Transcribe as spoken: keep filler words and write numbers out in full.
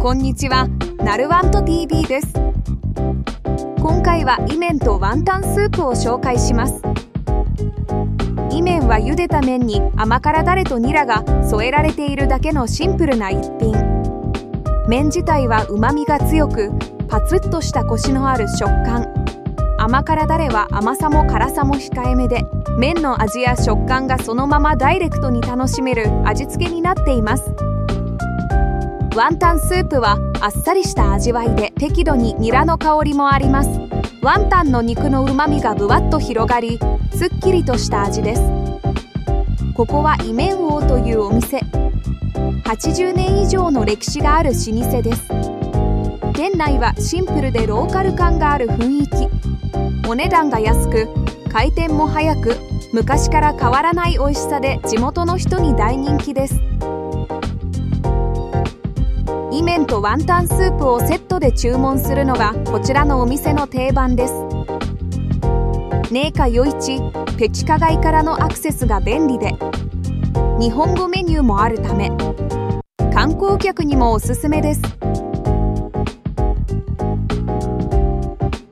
こんにちは、なるワント ティービー です。今回はイメンとワンタンスープを紹介します。イメンは茹でた麺に甘辛ダレとニラが添えられているだけのシンプルな一品。麺自体はうまみが強く、パツッとしたコシのある食感。甘辛ダレは甘さも辛さも控えめで、麺の味や食感がそのままダイレクトに楽しめる味付けになっています。ワンタンスープはあっさりした味わいで適度にニラの香りもあります。ワンタンの肉のうまみがぶわっと広がり、すっきりとした味です。ここはイメン王というお店。はちじゅうねん以上の歴史がある老舗です。店内はシンプルでローカル感がある雰囲気。お値段が安く、開店も早く、昔から変わらない美味しさで地元の人に大人気です。イメンとワンタンスープをセットで注文するのがこちらのお店の定番です。寧夏夜市ペチカ街からのアクセスが便利で、日本語メニューもあるため観光客にもおすすめです。